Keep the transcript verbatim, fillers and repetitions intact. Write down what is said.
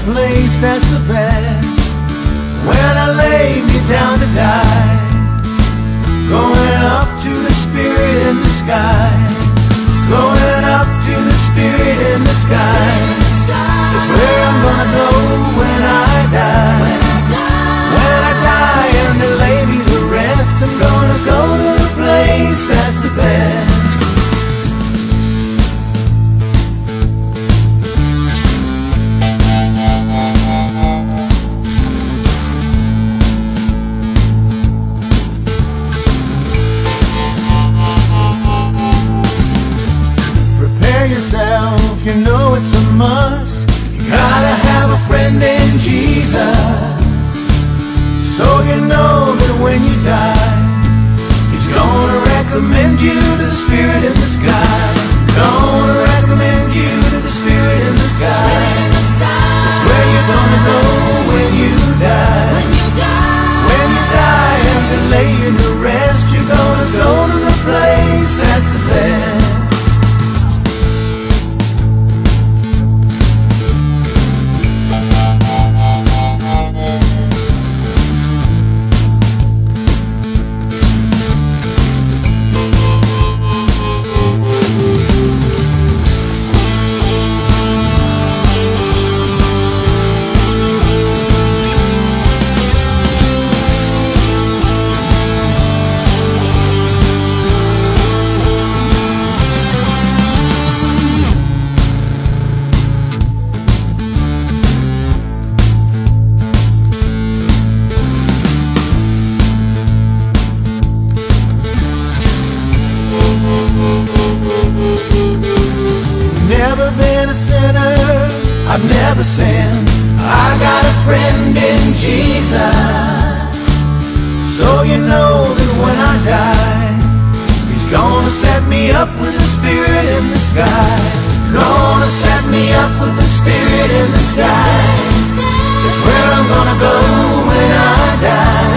place that's the best. When I lay me down to die, going up to the Spirit in the sky, going up to the Spirit in the sky. That's where I'm gonna go when I die. When I die and they lay me to rest, I'm gonna go to the place that's the best. Yourself, you know it's a must. You gotta have a friend in Jesus, so you know that when you die, He's gonna recommend you to the Spirit in the sky. Gonna recommend you to the Spirit in the sky. That's where you're gonna go when you die. When you die and they lay you to rest, you're gonna go to the place that's the best. Never been a sinner, I've never sinned. I got a friend in Jesus, so you know that when I die, He's gonna set me up with the Spirit in the sky. Gonna set me up with the Spirit in the sky. That's where I'm gonna go when I die.